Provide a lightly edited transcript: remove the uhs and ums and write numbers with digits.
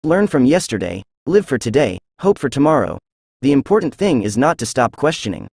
Learn from yesterday, live for today, hope for tomorrow. The important thing is not to stop questioning.